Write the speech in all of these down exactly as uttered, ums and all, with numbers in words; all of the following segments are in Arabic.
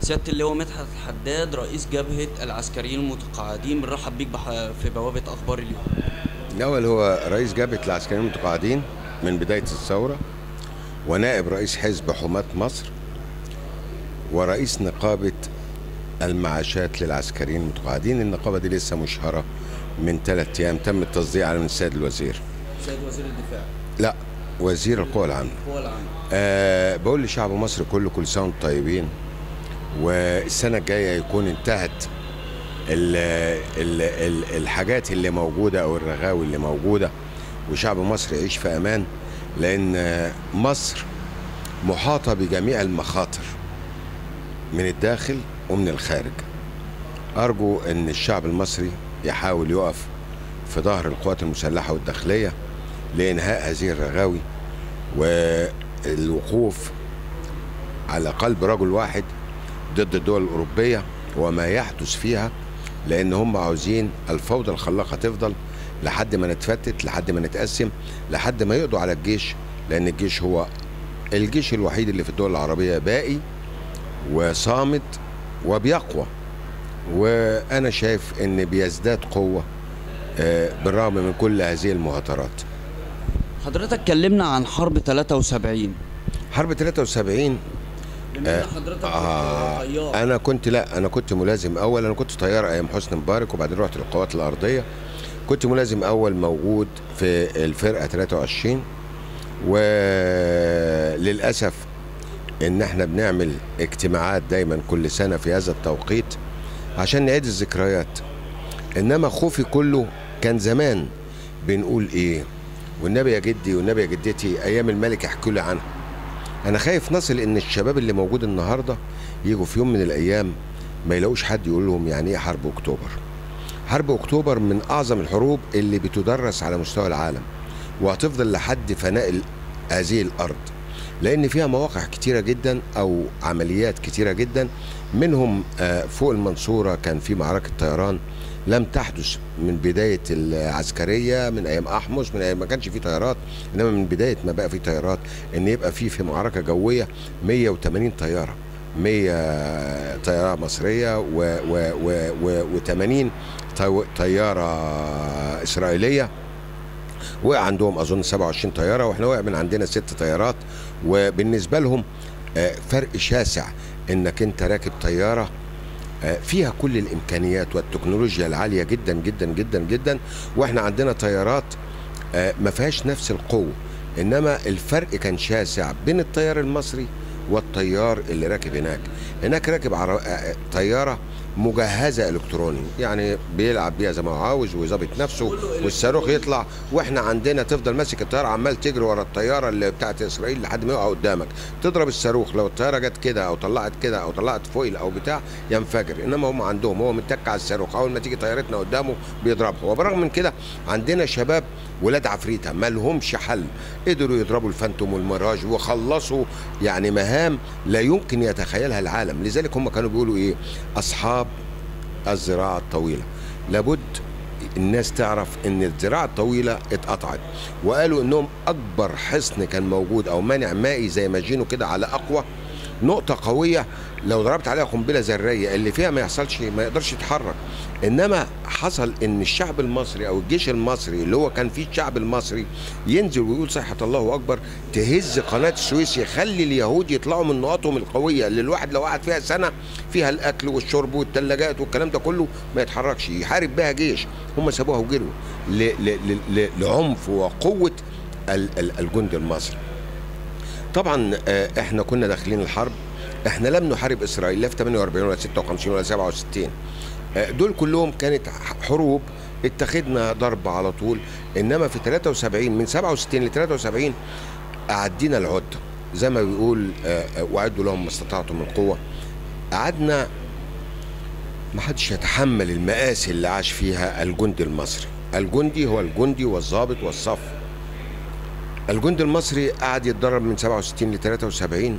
سيادة اللواء مدحت الحداد رئيس جبهة العسكريين المتقاعدين، بنرحب بيك بح- في بوابة أخبار اليوم. الأول هو رئيس جبهة العسكريين المتقاعدين من بداية الثورة، ونائب رئيس حزب حماة مصر، ورئيس نقابة المعاشات للعسكريين المتقاعدين. النقابة دي لسه مشهرة من ثلاث أيام، تم التصديق على من السيد الوزير. سيد وزير الدفاع. لا، وزير القوى العامة. القوى العامة. أه بقول لشعب مصر كله كل سنة وانتم طيبين، والسنة الجاية يكون انتهت ال ال ال الحاجات اللي موجودة أو الرغاوي اللي موجودة، وشعب مصر يعيش في أمان، لأن مصر محاطة بجميع المخاطر من الداخل ومن الخارج. أرجو أن الشعب المصري يحاول يقف في ظهر القوات المسلحة والداخلية لإنهاء هذه الرغاوي، والوقوف على قلب رجل واحد ضد الدول الأوروبية وما يحدث فيها، لأن هم عاوزين الفوضى الخلاقة تفضل لحد ما نتفتت، لحد ما نتقسم، لحد ما يقضوا على الجيش، لأن الجيش هو الجيش الوحيد اللي في الدول العربية باقي وصامد وبيقوى. وأنا شايف إن بيزداد قوة بالرغم من كل هذه المهاترات. حضرتك اتكلمنا عن حرب ثلاثة وسبعين. حرب ثلاثة وسبعين آه حضرتك آه طيار. انا كنت لا انا كنت ملازم اول. انا كنت طيار ايام حسني مبارك، وبعدين رحت للقوات الارضيه. كنت ملازم اول موجود في الفرقه ثلاثة وعشرين، وللاسف ان احنا بنعمل اجتماعات دايما كل سنه في هذا التوقيت عشان نعيد الذكريات. انما خوفي كله كان زمان بنقول ايه، والنبي يا جدي والنبي يا جدتي ايام الملك احكوا لي عنها. أنا خايف نصل إن الشباب اللي موجود النهارده يجوا في يوم من الأيام ما يلاقوش حد يقول لهم يعني إيه حرب أكتوبر. حرب أكتوبر من أعظم الحروب اللي بتدرس على مستوى العالم، وهتفضل لحد فناء هذه الأرض، لأن فيها مواقع كتيرة جدا أو عمليات كتيرة جدا. منهم فوق المنصورة كان في معركة طيران لم تحدث من بداية العسكرية، من أيام أحمس، من أيام ما كانش في طيارات، إنما من بداية ما بقى في طيارات إن يبقى في في معركة جوية مية وتمانين طيارة، مية طيارة مصرية و80 طيارة إسرائيلية. وقع عندهم أظن سبعة وعشرين طيارة، وإحنا وقع من عندنا ست طيارات. وبالنسبة لهم فرق شاسع إنك أنت راكب طيارة فيها كل الامكانيات والتكنولوجيا العاليه جدا جدا جدا جدا، واحنا عندنا طيارات ما فيهاش نفس القوه. انما الفرق كان شاسع بين الطيار المصري والطيار اللي راكب هناك. هناك راكب عر... طياره مجهزه الكتروني، يعني بيلعب بيها زي ما هو عاوز ويظبط نفسه، والصاروخ يطلع، واحنا عندنا تفضل ماسك الطياره عمال تجري ورا الطياره اللي بتاعت اسرائيل لحد ما يقع قدامك، تضرب الصاروخ، لو الطياره جت كده او طلعت كده او طلعت فويل او بتاع ينفجر. انما هم عندهم هو متك على الصاروخ، اول ما تيجي طيارتنا قدامه بيضربها. وبرغم من كده عندنا شباب ولاد عفريته ما لهمش حل، قدروا يضربوا الفانتوم والميراج وخلصوا يعني مهام لا يمكن يتخيلها العالم. لذلك هم كانوا بيقولوا ايه؟ اصحاب الزراعه الطويله. لابد الناس تعرف ان الزراعه الطويله اتقطعت، وقالوا انهم اكبر حصن كان موجود او مانع مائي زي ما جينوا كده على اقوى نقطه قويه، لو ضربت عليها قنبله ذريه اللي فيها ما يحصلش، ما يقدرش يتحرك. انما حصل ان الشعب المصري او الجيش المصري اللي هو كان فيه الشعب المصري ينزل ويقول صيحه الله اكبر، تهز قناه السويس، يخلي اليهود يطلعوا من نقاطهم القويه اللي الواحد لو قعد فيها سنه فيها الاكل والشرب والثلاجات والكلام ده كله ما يتحركش، يحارب بها جيش. هم سابوها وجروا لعنف وقوه الجند المصري. طبعا احنا كنا داخلين الحرب، احنا لم نحارب اسرائيل لا في ثمانية وأربعين ولا ستة وخمسين ولا سبعة وستين، دول كلهم كانت حروب اتخذنا ضرب على طول. انما في ثلاثة وسبعين من سبعة وستين ل ثلاثة وسبعين قعدنا العده زي ما بيقول واعدوا لهم ما استطعتم من قوه. قعدنا ما حدش يتحمل المآسي اللي عاش فيها الجندي المصري. الجندي هو الجندي والضابط والصف. الجندي المصري قعد يتدرب من سبعة وستين ل ثلاثة وسبعين،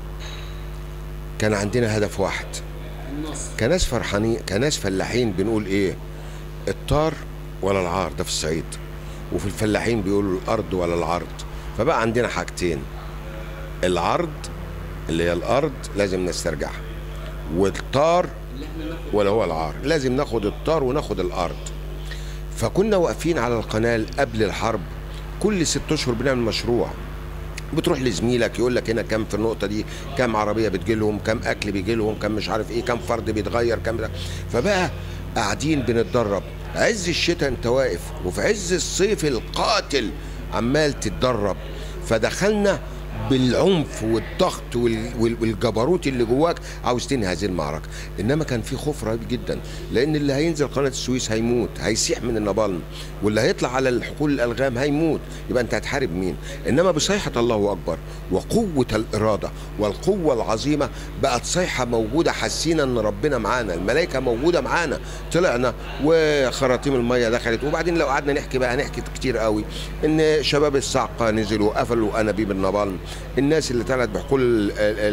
كان عندنا هدف واحد. كناس فرحانين، كناس فلاحين بنقول ايه؟ الطار ولا العار، ده في الصعيد، وفي الفلاحين بيقولوا الارض ولا العرض. فبقى عندنا حاجتين، العرض اللي هي الارض لازم نسترجعها، والطار اللي احنا ناخد ولا هو العار، لازم ناخد الطار وناخد الارض. فكنا واقفين على القناه قبل الحرب كل ست اشهر بنعمل مشروع، بتروح لزميلك يقول لك هنا كام في النقطه دي، كام عربيه بتجي لهم، كام اكل بيجي لهم، كام مش عارف ايه، كام فرد بيتغير، كام ده. فبقى قاعدين بنتدرب عز الشتاء انت واقف، وفي عز الصيف القاتل عمال تتدرب. فدخلنا بالعنف والضغط والجبروت اللي جواك عاوز تنهي هذه المعركه. انما كان في خوف رهيب جدا، لان اللي هينزل قناه السويس هيموت، هيسيح من النابالم، واللي هيطلع على الحقول الالغام هيموت. يبقى انت هتحارب مين؟ انما بصيحه الله اكبر وقوه الاراده والقوه العظيمه بقت صيحه موجوده، حسينا ان ربنا معانا، الملائكه موجوده معانا. طلعنا وخراطيم الميه دخلت. وبعدين لو قعدنا نحكي بقى هنحكي كتير قوي، ان شباب الصعقه نزلوا قفلوا انابيب النابالم، الناس اللي طلعت بحقول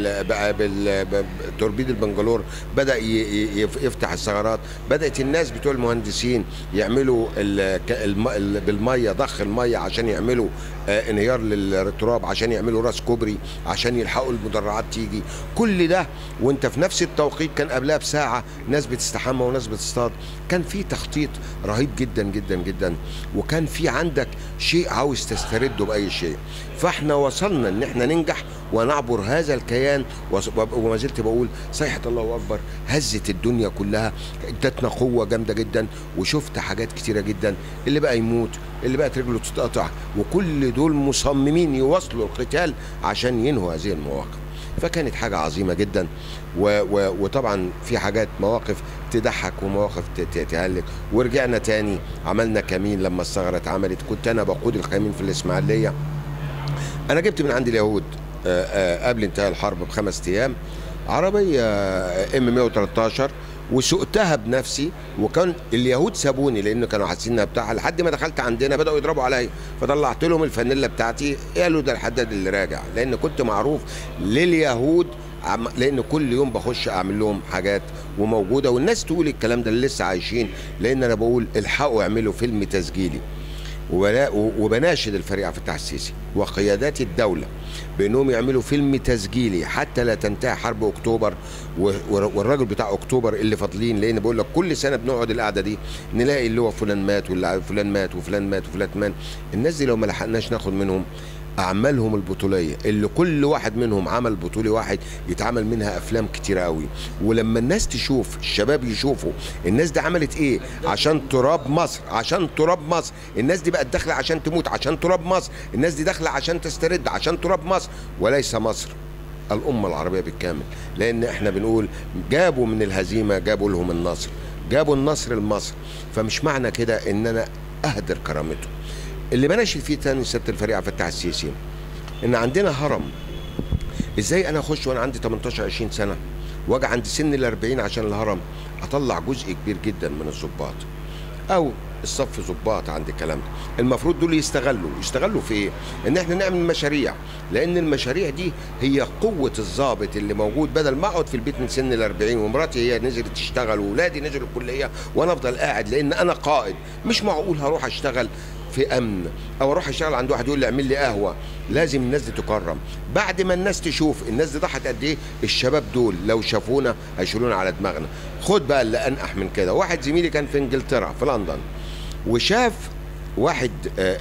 توربيد البنجلور بدا يفتح الثغرات، بدات الناس بتوع المهندسين يعملوا بالميه ضخ الميه عشان يعملوا انهيار للتراب، عشان يعملوا راس كوبري، عشان يلحقوا المدرعات تيجي. كل ده وانت في نفس التوقيت كان قبلها بساعه ناس بتستحمى وناس بتصطاد. كان في تخطيط رهيب جدا جدا جدا، وكان في عندك شيء عاوز تسترده باي شيء. فاحنا وصلنا ان احنا ننجح ونعبر هذا الكيان. وما زلت بقول صيحه الله اكبر هزت الدنيا كلها، ادتنا قوه جامده جدا. وشفت حاجات كتيره جدا، اللي بقى يموت، اللي بقت رجله تتقطع، وكل دول مصممين يواصلوا القتال عشان ينهوا هذه المواقف. فكانت حاجه عظيمه جدا. و و وطبعا في حاجات مواقف تضحك ومواقف تهلك. ورجعنا تاني عملنا كمين لما الثغره اتعملت. كنت انا بقود الكمين في الاسماعيليه. انا جبت من عند اليهود قبل انتهاء الحرب بخمس ايام عربيه ام مية وتلتاشر وسقتها بنفسي. وكان اليهود سابوني لان كانوا حاسين انها بتاعها، لحد ما دخلت عندنا بداوا يضربوا عليا. فطلعت لهم الفانيلا بتاعتي، قالوا ده الحداد اللي راجع، لان كنت معروف لليهود، لان كل يوم بخش اعمل لهم حاجات وموجوده. والناس تقول الكلام ده اللي لسه عايشين، لان انا بقول الحقوا اعملوا فيلم تسجيلي. وبناشد الفريق عبد الفتاح السيسي وقيادات الدوله بانهم يعملوا فيلم تسجيلي حتى لا تنتهي حرب اكتوبر والراجل بتاع اكتوبر اللي فاضلين. لان بقول لك كل سنه بنقعد القعده دي نلاقي اللي هو فلان مات واللي فلان مات وفلان مات وفلان مات. الناس دي لو ما لحقناش ناخد منهم اعمالهم البطوليه، اللي كل واحد منهم عمل بطولي واحد يتعمل منها افلام كتيره قوي. ولما الناس تشوف، الشباب يشوفوا الناس دي عملت ايه عشان تراب مصر، عشان تراب مصر. الناس دي بقت داخله عشان تموت عشان تراب مصر، الناس دي داخله عشان تسترد عشان تراب مصر، وليس مصر، الامه العربيه بالكامل. لان احنا بنقول جابوا من الهزيمه جابوا لهم النصر، جابوا النصر لمصر. فمش معنى كده ان انا اهدر كرامته. اللي بناشد فيه تاني سياده الفريق عبد الفتاح السيسي ان عندنا هرم. ازاي انا اخش وانا عندي تمنتاشر عشرين سنه واجي عند سن الأربعين عشان الهرم اطلع جزء كبير جدا من الضباط او الصف ضباط عند الكلام ده؟ المفروض دول يستغلوا يستغلوا في ايه؟ ان احنا نعمل مشاريع، لان المشاريع دي هي قوه الضابط اللي موجود. بدل ما اقعد في البيت من سن الأربعين ومراتي هي نزلت تشتغل واولادي نزلوا الكليه وانا افضل قاعد، لان انا قائد. مش معقول هروح اشتغل في امن او اروح اشتغل عند واحد يقول لي اعمل لي قهوه. لازم الناس دي تكرم. بعد ما الناس تشوف الناس دي ضحت قد ايه، الشباب دول لو شافونا هيشيلونا على دماغنا. خد بقى اللي انقح من كده، واحد زميلي كان في انجلترا في لندن وشاف واحد آآ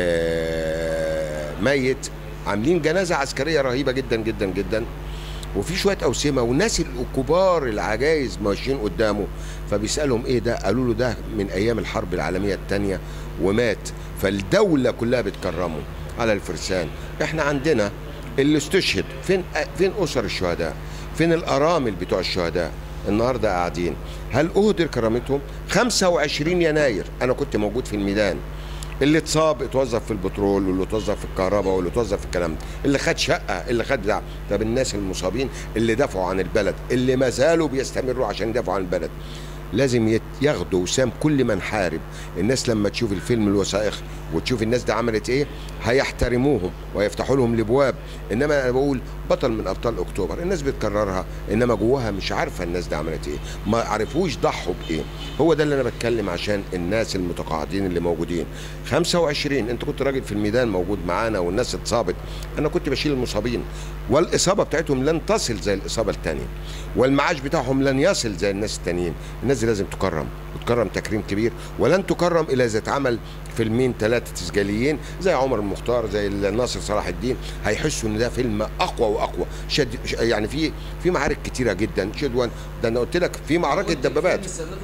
آآ ميت، عاملين جنازه عسكريه رهيبه جدا جدا جدا، وفي شويه اوسمه والناس الكبار العجايز ماشيين قدامه. فبيسالهم ايه ده؟ قالوا له ده من ايام الحرب العالميه الثانيه ومات. فالدوله كلها بتكرمه على الفرسان. احنا عندنا اللي استشهد، فين فين اسر الشهداء؟ فين الارامل بتوع الشهداء؟ النهارده قاعدين. هل اهدر كرامتهم؟ خمسة وعشرين يناير انا كنت موجود في الميدان. اللي اتصاب اتوظف في البترول، واللي اتوظف في الكهرباء، واللي اتوظف في الكلام ده، اللي خد شقه، اللي خد بتاع. طب الناس المصابين اللي دافعوا عن البلد، اللي ما زالوا بيستمروا عشان يدافعوا عن البلد، لازم ياخدوا وسام كل من حارب. الناس لما تشوف الفيلم الوثائقي وتشوف الناس دي عملت ايه هيحترموهم ويفتحوا لهم الابواب. انما انا بقول بطل من ابطال اكتوبر الناس بتكررها، انما جواها مش عارفه الناس دي عملت ايه، ما عرفوش ضحوا بايه. هو ده اللي انا بتكلم عشان الناس المتقاعدين اللي موجودين. خمسة وعشرين انت كنت راجل في الميدان موجود معانا والناس اتصابت، انا كنت بشيل المصابين والاصابه بتاعتهم لن تصل زي الاصابه الثانيه، والمعاش بتاعهم لن يصل زي الناس التانيين. الناس دي لازم تكرم وتكرم تكريم كبير، ولن تكرم الا اذا اتعمل فيلمين ثلاثه تسجيليين زي عمر المختار زي ناصر صلاح الدين، هيحسوا ان ده فيلم اقوى واقوى. شد يعني في في معارك كتيره جدا. شدوان ده انا قلت لك في معركه دبابات.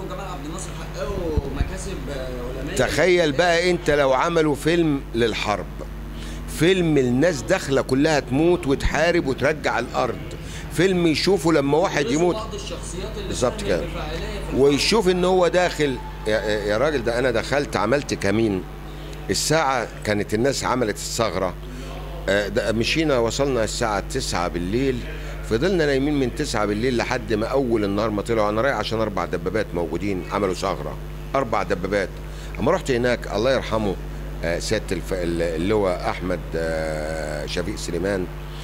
تخيل بقى انت لو عملوا فيلم للحرب، فيلم الناس داخله كلها تموت وتحارب وترجع الارض، فيلم يشوفوا لما واحد يموت بالظبط كده ويشوف ان هو داخل. يا, يا راجل ده انا دخلت عملت كمين الساعه كانت الناس عملت الثغره، مشينا وصلنا الساعه تسعة بالليل، فضلنا نايمين من تسعة بالليل لحد ما اول النهار ما طلعوا. انا رايح عشان اربع دبابات موجودين عملوا ثغره، اربع دبابات. اما رحت هناك الله يرحمه سياده اللواء احمد شفيق سليمان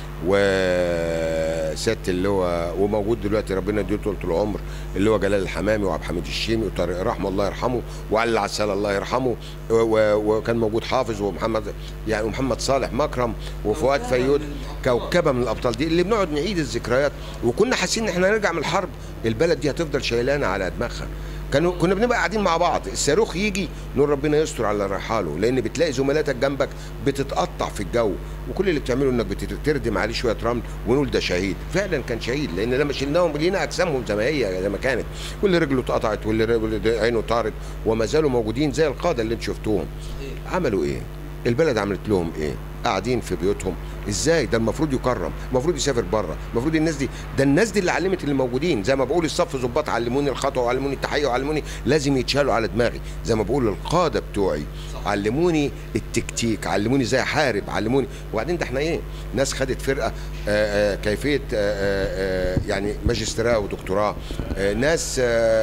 وسياده اللواء وموجود دلوقتي ربنا يديله طول العمر اللواء جلال الحمامي وعبد الحميد الشيمي وطارق رحمه الله يرحمه وعلي العسال الله يرحمه، وكان موجود حافظ ومحمد يعني ومحمد صالح مكرم وفؤاد فيود، كوكبه من الابطال دي اللي بنقعد نعيد الذكريات. وكنا حاسين ان احنا هنرجع من الحرب البلد دي هتفضل شايلانا على دماغها. كانوا كنا بنبقى قاعدين مع بعض، الصاروخ يجي نقول ربنا يستر على رحاله، لان بتلاقي زملاتك جنبك بتتقطع في الجو، وكل اللي بتعمله انك بتردم عليه شويه رمل ونقول ده شهيد. فعلا كان شهيد، لان لما شلناهم لينا اجسامهم زي ما هي زي ما كانت، واللي رجله اتقطعت واللي عينه طارت وما زالوا موجودين زي القاده اللي انتم شفتوهم. عملوا ايه؟ البلد عملت لهم ايه؟ قاعدين في بيوتهم. ازاي؟ ده المفروض يكرم، المفروض يسافر بره، المفروض الناس دي ده الناس دي اللي علمت اللي موجودين. زي ما بقول الصف ظباط علموني الخطوه وعلموني التحيه وعلموني لازم يتشالوا على دماغي. زي ما بقول القاده بتوعي علموني التكتيك، علموني ازاي احارب، علموني. وبعدين ده احنا ايه؟ ناس خدت فرقه آآ آآ كيفيه آآ آآ يعني ماجستيراه ودكتوراه، ناس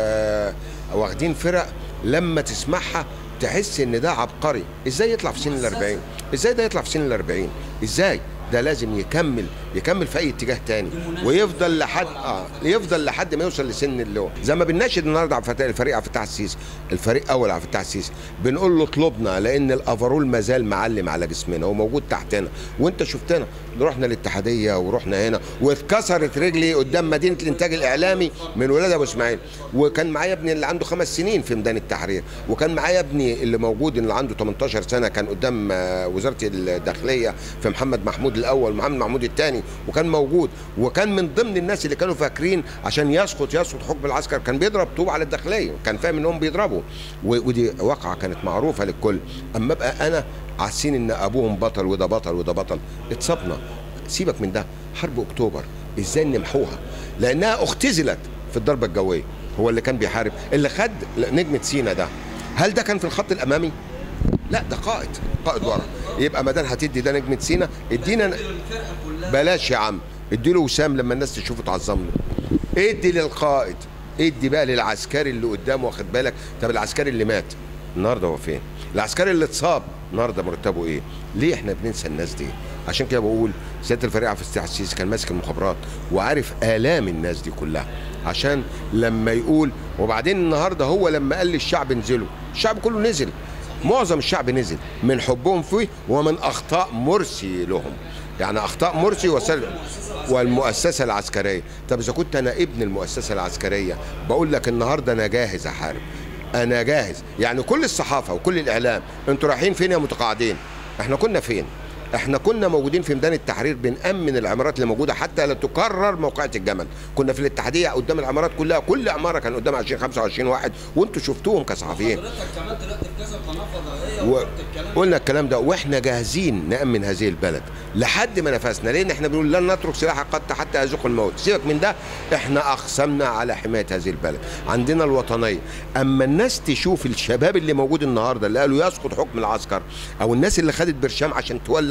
واخدين فرق لما تسمعها تحس ان ده عبقري. ازاي يطلع في سن الأربعين؟ ازاي ده يطلع في سن الأربعين؟ ازاي؟ ده لازم يكمل يكمل في اي اتجاه تاني ويفضل لحد اه يفضل لحد ما يوصل لسن اللي هو زي ما بنناشد النهارده على الفريق عبد الفتاح السيسي، الفريق اول عبد الفتاح السيسي بنقول له اطلبنا، لان الافرول ما زال معلم على جسمنا وموجود تحتنا، وانت شفتنا رحنا الاتحاديه ورحنا هنا واتكسرت رجلي قدام مدينه الانتاج الاعلامي من ولاد ابو اسماعيل، وكان معايا ابني اللي عنده خمس سنين في ميدان التحرير، وكان معايا ابني اللي موجود اللي عنده تمنتاشر سنه كان قدام وزاره الداخليه في محمد محمود الاول محمد محمود الثاني، وكان موجود وكان من ضمن الناس اللي كانوا فاكرين عشان يسقط يسقط حكم العسكر كان بيضرب طوب على الداخليه، كان فاهم انهم بيضربوا، ودي واقعه كانت معروفه للكل. اما ابقى انا عارفين ان ابوهم بطل وده بطل وده بطل، اتصابنا. سيبك من ده، حرب اكتوبر ازاي نمحوها؟ لانها اختزلت في الضربه الجويه. هو اللي كان بيحارب اللي خد نجمه سينا ده، هل ده كان في الخط الامامي؟ لا، ده قائد قائد ورا. يبقى ما دام هتدي ده نجمه سينا ادينا، بلاش يا عم ادي له وسام لما الناس تشوفه تعظم له. ادي للقائد، ادي بقى للعسكري اللي قدامه، واخد بالك؟ طب العسكري اللي مات النهارده هو فين؟ العسكري اللي اتصاب النهارده مرتبه ايه؟ ليه احنا بننسى الناس دي؟ عشان كده بقول سياده الفريق عبد الفتاح السيسي كان ماسك المخابرات وعارف آلام الناس دي كلها، عشان لما يقول. وبعدين النهارده هو لما قال للشعب انزلوا، الشعب كله نزل، معظم الشعب نزل من حبهم فيه ومن اخطاء مرسي لهم، يعني اخطاء مرسي وسل... والمؤسسه العسكريه. طب اذا كنت انا ابن المؤسسه العسكريه بقول لك النهارده انا جاهز احارب، انا جاهز. يعني كل الصحافه وكل الاعلام انتوا رايحين فين يا متقاعدين؟ احنا كنا فين؟ احنا كنا موجودين في ميدان التحرير بنأمن العمارات اللي موجوده حتى لا تكرر موقعة الجمل. كنا في الاتحاديه قدام العمارات كلها، كل عماره كان قدام عشرين خمسة وعشرين واحد، وانتوا شفتوهم كصحفيين. حضرتك كمان طلعت في كذا قناه فضائيه و... قلنا الكلام ده، واحنا جاهزين نأمن هذه البلد لحد ما نفسنا، لان احنا بنقول لن نترك سلاح القتل حتى يذوق الموت. سيبك من ده، احنا اقسمنا على حمايه هذه البلد، عندنا الوطنيه. اما الناس تشوف الشباب اللي موجود النهارده اللي قالوا يسقط حكم العسكر، او الناس اللي خدت برشام عشان تولع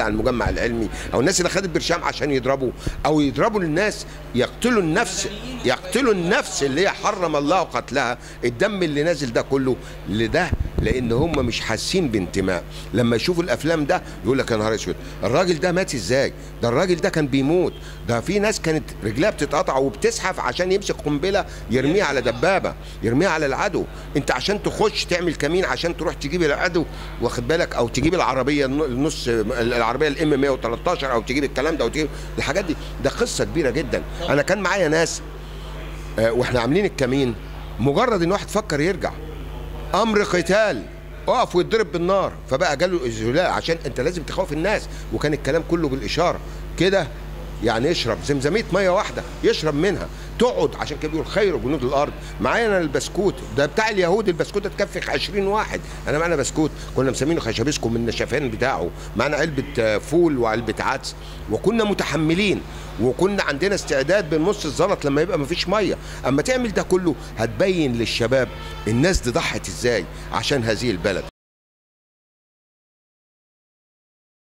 المجمع العلمي او الناس اللي خدت برشام عشان يضربوا او يضربوا الناس، يقتلوا النفس، يقتلوا النفس اللي هي حرم الله قتلها. الدم اللي نازل ده كله لده لان هم مش حاسين بانتماء. لما يشوفوا الافلام ده يقول لك يا نهار اسود، الراجل ده مات ازاي؟ ده الراجل ده كان بيموت، ده في ناس كانت رجلها بتتقطع وبتزحف عشان يمسك قنبله يرميها على دبابه، يرميها على العدو. انت عشان تخش تعمل كمين عشان تروح تجيب العدو، واخد بالك، او تجيب العربيه النص العربيه الام مية وتلتاشر، او تجيب الكلام ده، او تجيب الحاجات دي، ده قصه كبيره جدا. انا كان معايا ناس آه واحنا عاملين الكمين، مجرد ان واحد فكر يرجع امر قتال، اقف ويتضرب بالنار، فبقى جاله الازهلاء عشان انت لازم تخوف الناس. وكان الكلام كله بالاشاره كده، يعني يشرب زمزميه ميه واحده يشرب منها تقعد، عشان كده بيقول خير جنود الارض. معايا انا البسكوت ده بتاع اليهود، البسكوت تكفي عشرين واحد، انا معانا بسكوت كنا مسمينه خشبسكو من النشفان بتاعه، معانا علبه فول وعلبه عدس، وكنا متحملين وكنا عندنا استعداد بنص الزلط لما يبقى مفيش ميه. اما تعمل ده كله هتبين للشباب الناس دي ضحت ازاي عشان هذه البلد.